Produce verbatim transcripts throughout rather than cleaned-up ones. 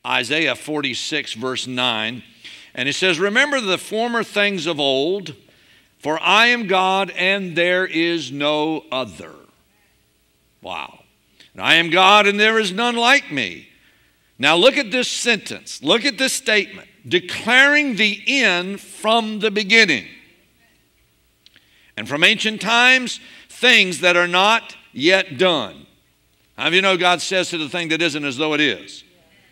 Isaiah forty-six, verse nine. And it says, remember the former things of old, for I am God and there is no other. Wow. And I am God and there is none like me. Now look at this sentence. Look at this statement. Declaring the end from the beginning. And from ancient times, things that are not yet done. How do you know God says to the thing that isn't as though it is?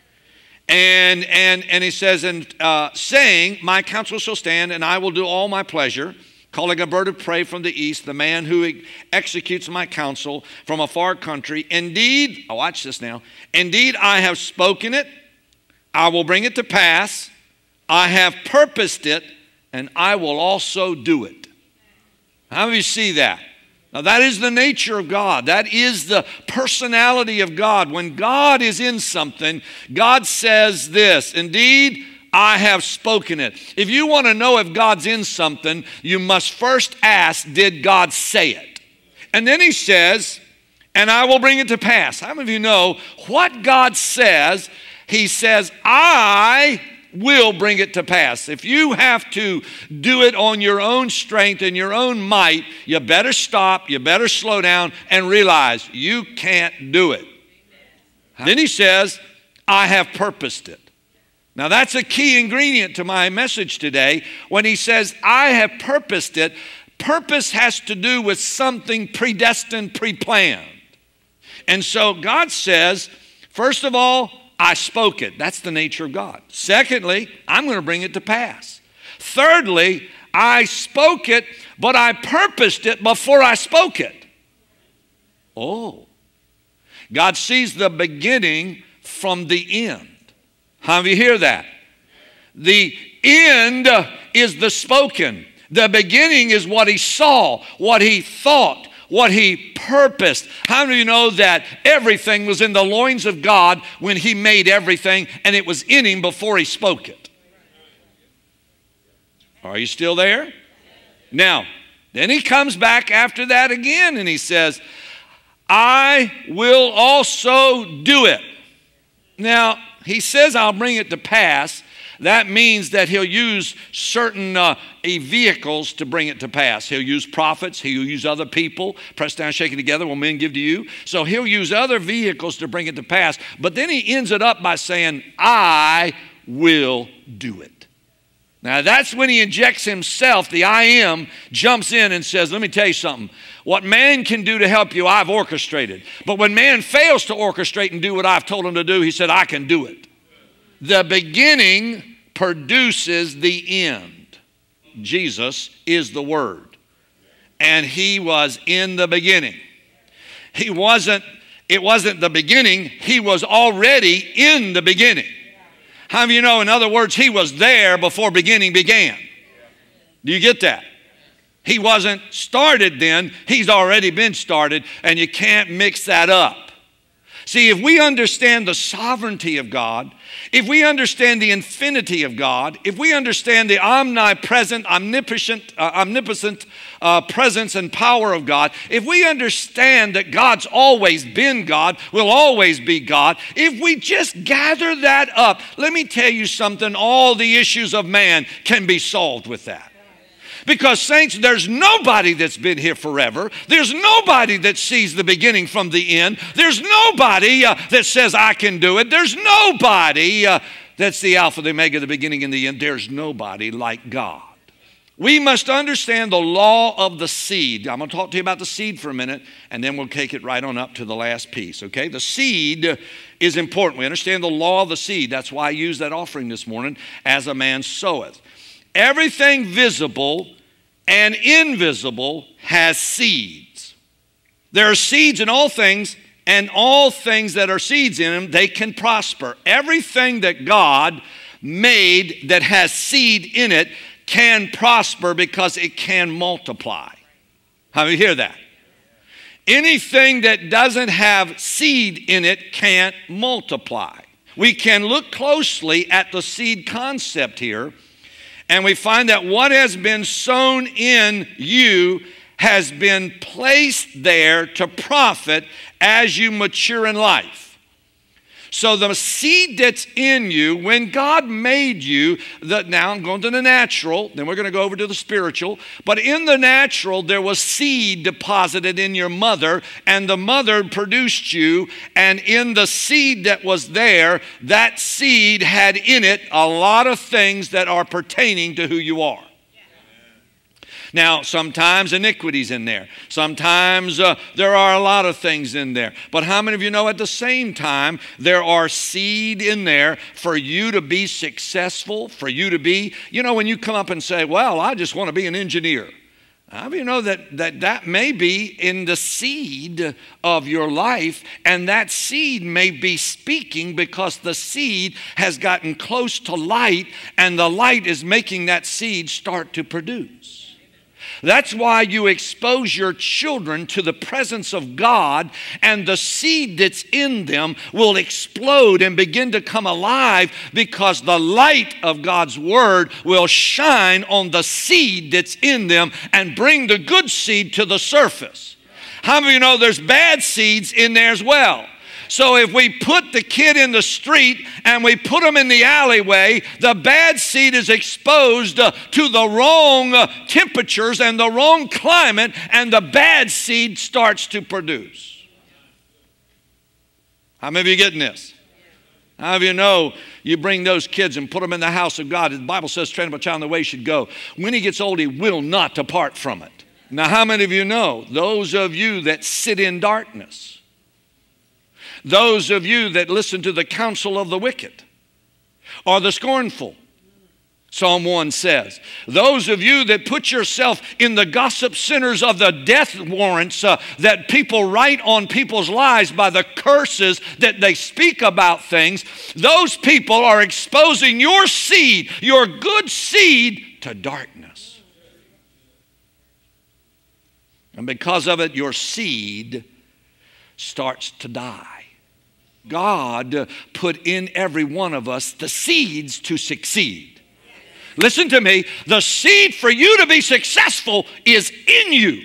And, and, and he says, and uh, saying, my counsel shall stand, and I will do all my pleasure, calling a bird of prey from the east, the man who executes my counsel from a far country. Indeed, oh, watch this now. Indeed, I have spoken it, I will bring it to pass, I have purposed it, and I will also do it. How do you see that? Now that is the nature of God. That is the personality of God. When God is in something, God says this, indeed, I have spoken it. If you want to know if God's in something, you must first ask, did God say it? And then he says, and I will bring it to pass. How many of you know what God says? He says, I will bring it to pass. If you have to do it on your own strength and your own might, you better stop, you better slow down and realize you can't do it. Then he says, I have purposed it. Now that's a key ingredient to my message today. When he says, I have purposed it, purpose has to do with something predestined, pre-planned. And so God says, first of all, I spoke it. That's the nature of God. Secondly, I'm going to bring it to pass. Thirdly, I spoke it, but I purposed it before I spoke it. Oh. God sees the beginning from the end. How do you hear that? The end is the spoken. The beginning is what he saw, what he thought, what he purposed. How do you know that everything was in the loins of God when he made everything, and it was in him before he spoke it? Are you still there? Now, then he comes back after that again and he says, I will also do it. Now, he says, I'll bring it to pass. That means that he'll use certain uh, vehicles to bring it to pass. He'll use prophets. He'll use other people. Press down, shaking together, will men give to you. So he'll use other vehicles to bring it to pass. But then he ends it up by saying, I will do it. Now that's when he injects himself. The I am jumps in and says, let me tell you something. What man can do to help you, I've orchestrated. But when man fails to orchestrate and do what I've told him to do, he said, I can do it. The beginning produces the end. Jesus is the Word. And he was in the beginning. He wasn't, it wasn't the beginning. He was already in the beginning. How do you know? In other words, he was there before beginning began. Do you get that? He wasn't started then. He's already been started, and you can't mix that up. See, if we understand the sovereignty of God, if we understand the infinity of God, if we understand the omnipresent, omnipotent, uh, omnipotent uh, presence and power of God, if we understand that God's always been God, will always be God, if we just gather that up, let me tell you something, all the issues of man can be solved with that. Because, saints, there's nobody that's been here forever. There's nobody that sees the beginning from the end. There's nobody uh, that says, I can do it. There's nobody uh, that's the Alpha, the Omega, the beginning and the end. There's nobody like God. We must understand the law of the seed. I'm going to talk to you about the seed for a minute, and then we'll take it right on up to the last piece, okay? The seed is important. We understand the law of the seed. That's why I used that offering this morning, as a man soweth. Everything visible and invisible has seeds. There are seeds in all things, and all things that are seeds in them, they can prosper. Everything that God made that has seed in it can prosper because it can multiply. How do you hear that? Anything that doesn't have seed in it can't multiply. We can look closely at the seed concept here, and we find that what has been sown in you has been placed there to profit as you mature in life. So the seed that's in you, when God made you, the, now I'm going to the natural, then we're going to go over to the spiritual. But in the natural, there was seed deposited in your mother, and the mother produced you. And in the seed that was there, that seed had in it a lot of things that are pertaining to who you are. Now, sometimes iniquity's in there. Sometimes uh, there are a lot of things in there. But how many of you know at the same time there are seed in there for you to be successful, for you to be, you know, when you come up and say, well, I just want to be an engineer. How many of you know that, that that may be in the seed of your life, and that seed may be speaking because the seed has gotten close to light, and the light is making that seed start to produce. That's why you expose your children to the presence of God, and the seed that's in them will explode and begin to come alive because the light of God's Word will shine on the seed that's in them and bring the good seed to the surface. How many of you know there's bad seeds in there as well? So if we put the kid in the street and we put him in the alleyway, the bad seed is exposed uh, to the wrong uh, temperatures and the wrong climate, and the bad seed starts to produce. How many of you getting this? How many of you know you bring those kids and put them in the house of God? The Bible says, train up a child in the way he should go. When he gets old, he will not depart from it. Now, how many of you know those of you that sit in darkness, those of you that listen to the counsel of the wicked or the scornful, Psalm one says, those of you that put yourself in the gossip centers of the death warrants uh, that people write on people's lives by the curses that they speak about things, those people are exposing your seed, your good seed, to darkness. And because of it, your seed starts to die. God put in every one of us the seeds to succeed. Listen to me. The seed for you to be successful is in you.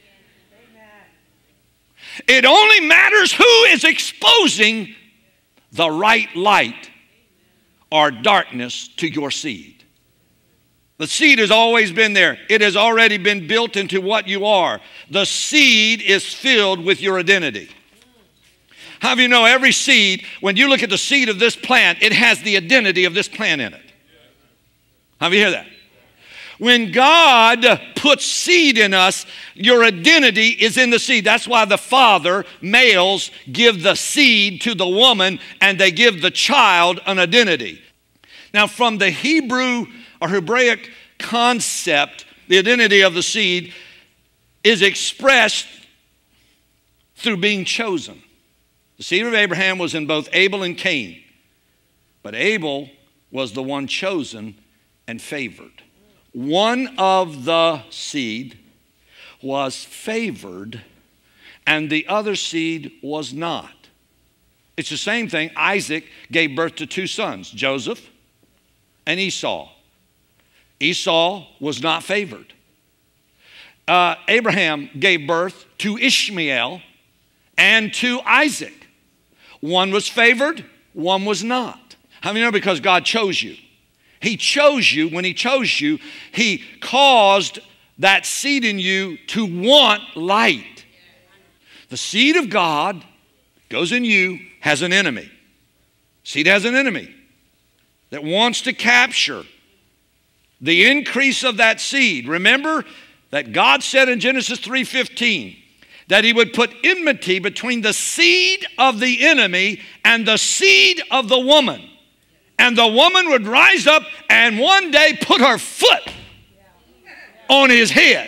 It only matters who is exposing the right light or darkness to your seed. The seed has always been there. It has already been built into what you are. The seed is filled with your identity. How do you know every seed, when you look at the seed of this plant, it has the identity of this plant in it? How do you hear that? When God puts seed in us, your identity is in the seed. That's why the father, males, give the seed to the woman, and they give the child an identity. Now, from the Hebrew or Hebraic concept, the identity of the seed is expressed through being chosen. The seed of Abraham was in both Abel and Cain, but Abel was the one chosen and favored. One of the seed was favored, and the other seed was not. It's the same thing. Isaac gave birth to two sons, Joseph and Esau. Esau was not favored. Uh, Abraham gave birth to Ishmael and to Isaac. One was favored, one was not. How many know? Because God chose you. He chose you. When He chose you, He caused that seed in you to want light. The seed of God goes in you, has an enemy. Seed has an enemy that wants to capture the increase of that seed. Remember that God said in Genesis three fifteen, that He would put enmity between the seed of the enemy and the seed of the woman. And the woman would rise up and one day put her foot on his head.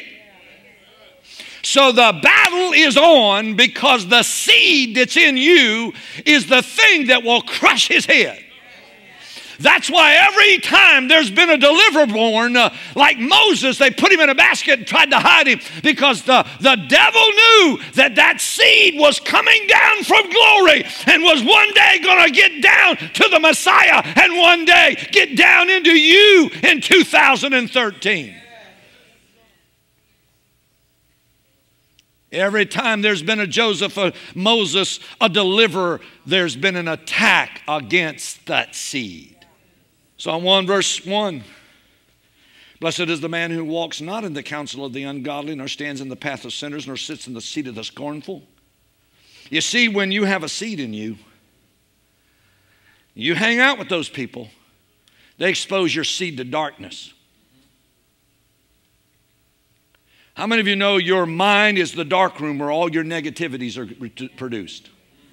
So the battle is on because the seed that's in you is the thing that will crush his head. That's why every time there's been a deliverer born, uh, like Moses, they put him in a basket and tried to hide him because the, the devil knew that that seed was coming down from glory and was one day going to get down to the Messiah and one day get down into you in two thousand thirteen. Every time there's been a Joseph, a Moses, a deliverer, there's been an attack against that seed. Psalm one verse one. Blessed is the man who walks not in the counsel of the ungodly, nor stands in the path of sinners, nor sits in the seat of the scornful. You see, when you have a seed in you, you hang out with those people, they expose your seed to darkness. How many of you know your mind is the dark room where all your negativities are produced?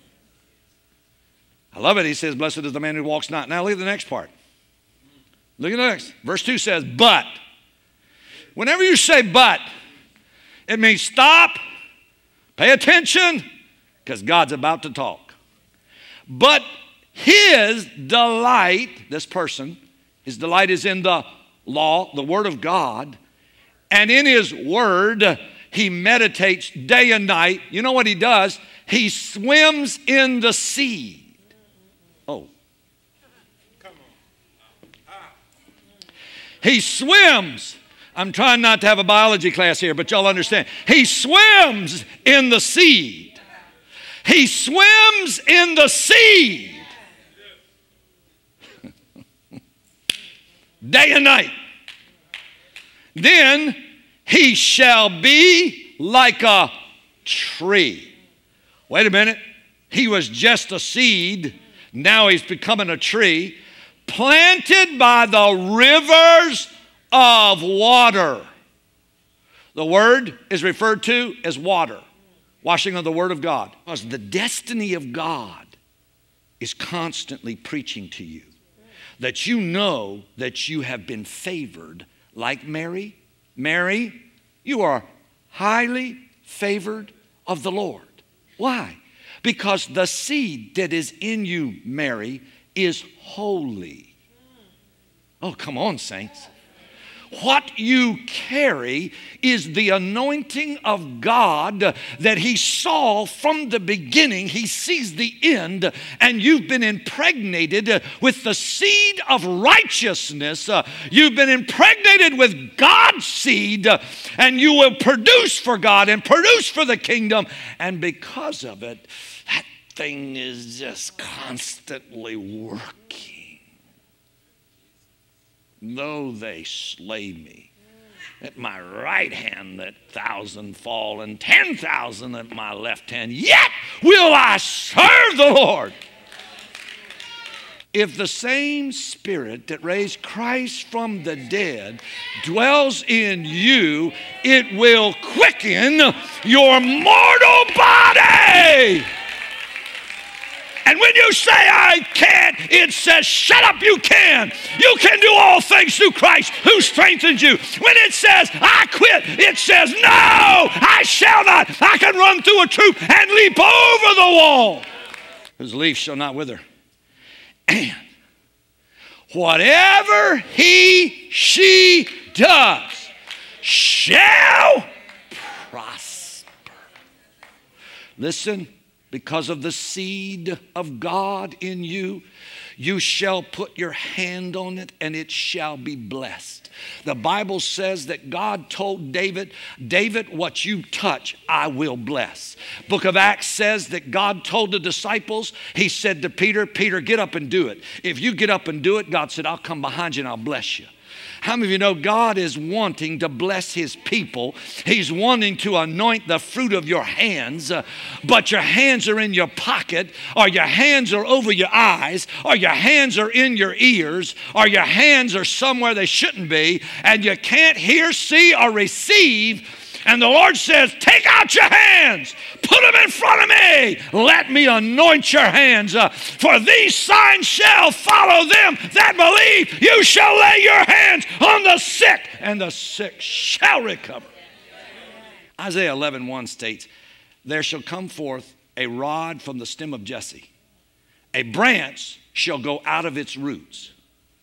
I love it. He says, blessed is the man who walks not. Now look at the next part. Look at the next. Verse two says, but. Whenever you say but, it means stop, pay attention, because God's about to talk. But his delight, this person, his delight is in the law, the word of God. And in his word, he meditates day and night. You know what he does? He swims in the seed. Oh. He swims. I'm trying not to have a biology class here, but y'all understand. He swims in the seed. He swims in the seed. Day and night. Then he shall be like a tree. Wait a minute. He was just a seed. Now he's becoming a tree. Planted by the rivers of water. The word is referred to as water. Washing of the word of God. Because the destiny of God is constantly preaching to you. That you know that you have been favored like Mary. Mary, you are highly favored of the Lord. Why? Because the seed that is in you, Mary, is holy. Oh, come on, saints. What you carry is the anointing of God that he saw from the beginning. He sees the end, and you've been impregnated with the seed of righteousness. Uh, you've been impregnated with God's seed, uh, and you will produce for God and produce for the kingdom. And because of it, that thing is just constantly working. Though they slay me, at my right hand that thousand fall, and ten thousand at my left hand, yet will I serve the Lord. If the same Spirit that raised Christ from the dead dwells in you, it will quicken your mortal body. And when you say, I can't, it says, shut up, you can. You can do all things through Christ who strengthens you. When it says, I quit, it says, no, I shall not. I can run through a troop and leap over the wall. Whose leaf shall not wither. And whatever he, she does shall prosper. Listen. Because of the seed of God in you, you shall put your hand on it and it shall be blessed. The Bible says that God told David, David, what you touch, I will bless. Book of Acts says that God told the disciples, he said to Peter, Peter, get up and do it. If you get up and do it, God said, I'll come behind you and I'll bless you. How many of you know God is wanting to bless his people? He's wanting to anoint the fruit of your hands, uh, but your hands are in your pocket, or your hands are over your eyes, or your hands are in your ears, or your hands are somewhere they shouldn't be, and you can't hear, see, or receive. And the Lord says, take out your hands, put them in front of me. Let me anoint your hands. Uh, for these signs shall follow them that believe. You shall lay your hands on the sick, and the sick shall recover. Isaiah eleven one states, there shall come forth a rod from the stem of Jesse. A branch shall go out of its roots.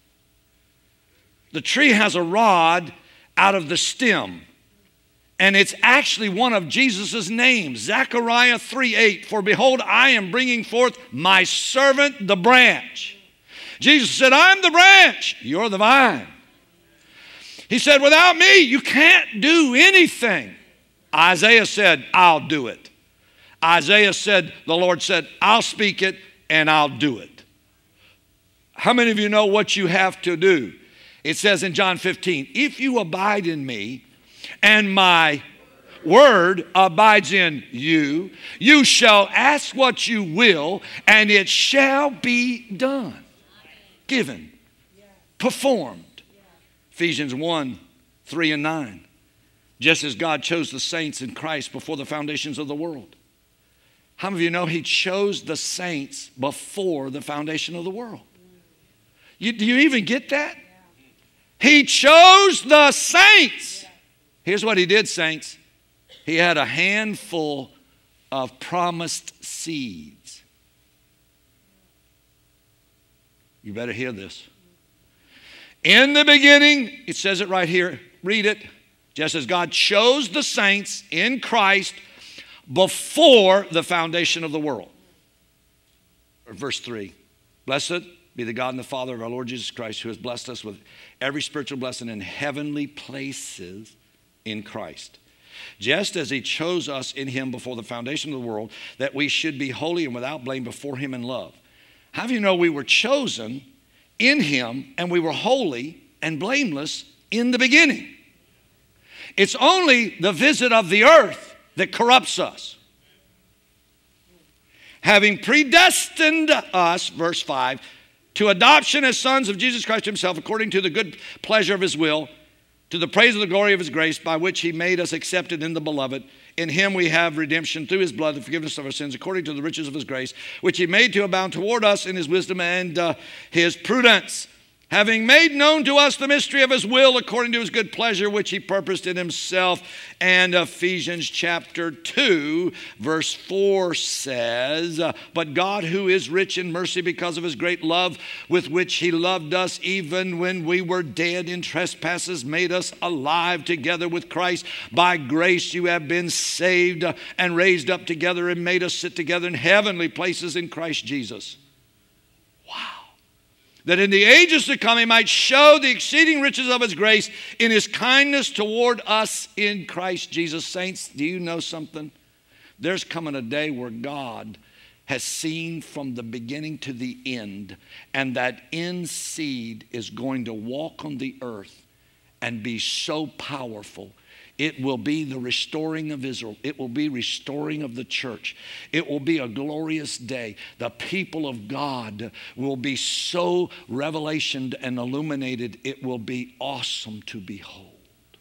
The tree has a rod out of the stem. And it's actually one of Jesus' names, Zechariah three eight. For behold, I am bringing forth my servant, the branch. Jesus said, I'm the branch, you're the vine. He said, without me, you can't do anything. Isaiah said, I'll do it. Isaiah said, the Lord said, I'll speak it and I'll do it. How many of you know what you have to do? It says in John fifteen, if you abide in me and my word abides in you, you shall ask what you will and it shall be done, given, performed. Ephesians one, three and nine. Just as God chose the saints in Christ before the foundations of the world. How many of you know he chose the saints before the foundation of the world? You, do you even get that? He chose the saints. Here's what he did, saints. He had a handful of promised seeds. You better hear this. In the beginning, it says it right here. Read it. Just as God chose the saints in Christ before the foundation of the world. Verse three. Blessed be the God and the Father of our Lord Jesus Christ, who has blessed us with every spiritual blessing in heavenly places in Christ. Just as he chose us in him before the foundation of the world, that we should be holy and without blame before him in love. How do you know we were chosen in him and we were holy and blameless in the beginning? It's only the visit of the earth that corrupts us. Having predestined us, verse five, to adoption as sons of Jesus Christ himself, according to the good pleasure of his will, to the praise of the glory of his grace, by which he made us accepted in the beloved. In him we have redemption through his blood, the forgiveness of our sins, according to the riches of his grace, which he made to abound toward us in his wisdom and uh, his prudence. Having made known to us the mystery of his will according to his good pleasure, which he purposed in himself. And Ephesians chapter two, verse four says, but God, who is rich in mercy because of his great love with which he loved us, even when we were dead in trespasses, made us alive together with Christ. By grace you have been saved and raised up together and made us sit together in heavenly places in Christ Jesus. Wow. That in the ages to come he might show the exceeding riches of his grace in his kindness toward us in Christ Jesus. Saints, do you know something? There's coming a day where God has seen from the beginning to the end, and that end seed is going to walk on the earth and be so powerful. It will be the restoring of Israel. It will be restoring of the church. It will be a glorious day. The people of God will be so revelationed and illuminated. It will be awesome to behold,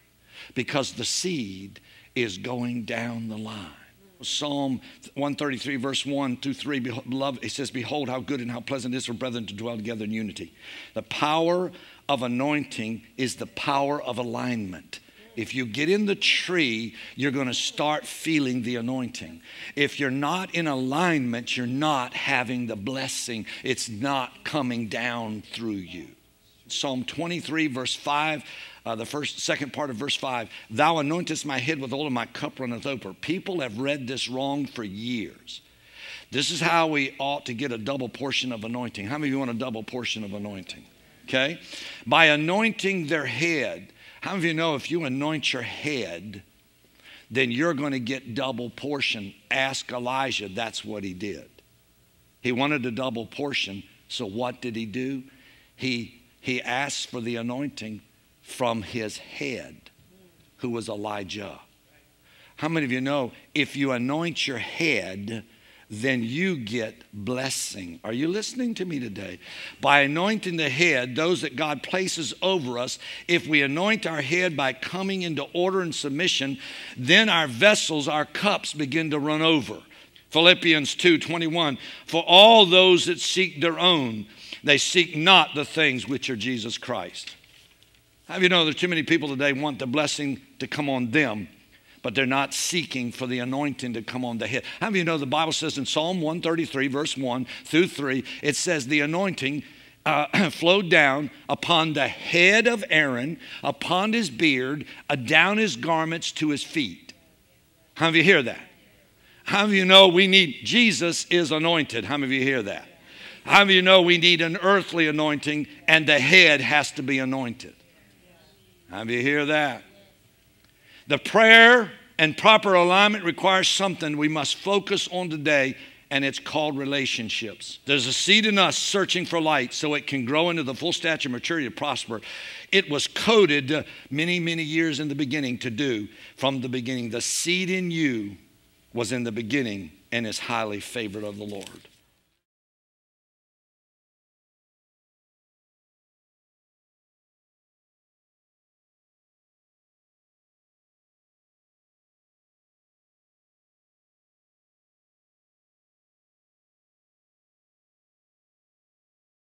because the seed is going down the line. Psalm one thirty-three, verse one through three, beloved, it says, behold how good and how pleasant it is for brethren to dwell together in unity. The power of anointing is the power of alignment. If you get in the tree, you're going to start feeling the anointing. If you're not in alignment, you're not having the blessing. It's not coming down through you. Psalm twenty-three, verse five, uh, the first, second part of verse five. Thou anointest my head with oil, and my cup runneth over. People have read this wrong for years. This is how we ought to get a double portion of anointing. How many of you want a double portion of anointing? Okay? By anointing their head. How many of you know if you anoint your head, then you're going to get double portion? Ask Elijah. That's what he did. He wanted a double portion. So what did he do? He, he asked for the anointing from his head, who was Elijah. How many of you know if you anoint your head, then you get blessing? Are you listening to me today? By anointing the head, those that God places over us, if we anoint our head by coming into order and submission, then our vessels, our cups begin to run over. Philippians two twenty-one, for all those that seek their own, they seek not the things which are Jesus Christ. How do you know there's too many people today want the blessing to come on them, but they're not seeking for the anointing to come on the head? How many of you know the Bible says in Psalm one thirty-three, verse one through three, it says the anointing uh, flowed down upon the head of Aaron, upon his beard, uh, down his garments to his feet. How many of you hear that? How many of you know we need, Jesus is anointed? How many of you hear that? How many of you know we need an earthly anointing and the head has to be anointed? How many of you hear that? The prayer And proper alignment requires something we must focus on today, and it's called relationships. There's a seed in us searching for light so it can grow into the full stature, maturity, and prosper. It was coded uh, many, many years in the beginning to do. From the beginning, the seed in you was in the beginning and is highly favored of the Lord.